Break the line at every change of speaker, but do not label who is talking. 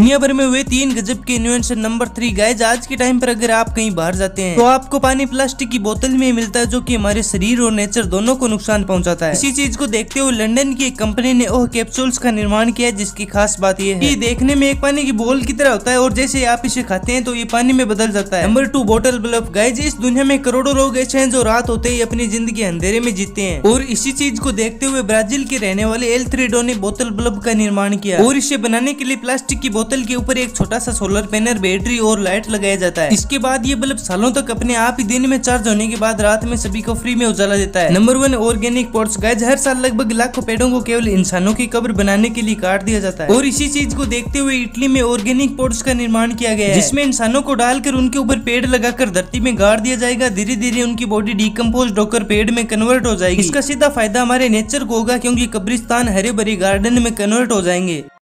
दुनिया भर में हुए 3 गजब के इन्वेंशन। नंबर 3 गाइज, आज के टाइम पर अगर आप कहीं बाहर जाते हैं तो आपको पानी प्लास्टिक की बोतल में मिलता है, जो कि हमारे शरीर और नेचर दोनों को नुकसान पहुंचाता है। इसी चीज को देखते हुए लंदन की एक कंपनी ने ओह कैप्सूल्स का निर्माण किया, जिसकी खास बात यह है कि देखने में एक पानी की बोल की तरह होता है और जैसे आप इसे खाते हैं तो ये पानी में बदल जाता है। नंबर 2 बोतल बल्ब। गाइज, इस दुनिया में करोड़ों लोग ऐसे हैं जो रात होते ही अपनी जिंदगी अंधेरे में जीते हैं, और इसी चीज को देखते हुए ब्राजील के रहने वाले एल थ्रेडो ने बोतल बल्ब का निर्माण किया, और इसे बनाने के लिए प्लास्टिक की बोतल के ऊपर एक छोटा सा सोलर पैनल, बैटरी और लाइट लगाया जाता है। इसके बाद ये बल्ब सालों तक अपने आप ही दिन में चार्ज होने के बाद रात में सभी को फ्री में उजाला देता है। Number 1 organic pots. गाइज, हर साल लगभग लाखों पेड़ों को केवल इंसानों की कब्र बनाने के लिए काट दिया जाता है, और इसी चीज को देखते हुए इटली में ऑर्गेनिक पॉट्स का निर्माण किया गया है, जिसमें इंसानों को डालकर उनके ऊपर पेड़ लगाकर धरती में गाड़ दिया जाएगा। धीरे धीरे उनकी बॉडी डिकम्पोज होकर पेड़ में कन्वर्ट हो जाएगी। इसका सीधा फायदा हमारे नेचर को होगा, क्योंकि कब्रिस्तान हरे भरे गार्डन में कन्वर्ट हो जाएंगे।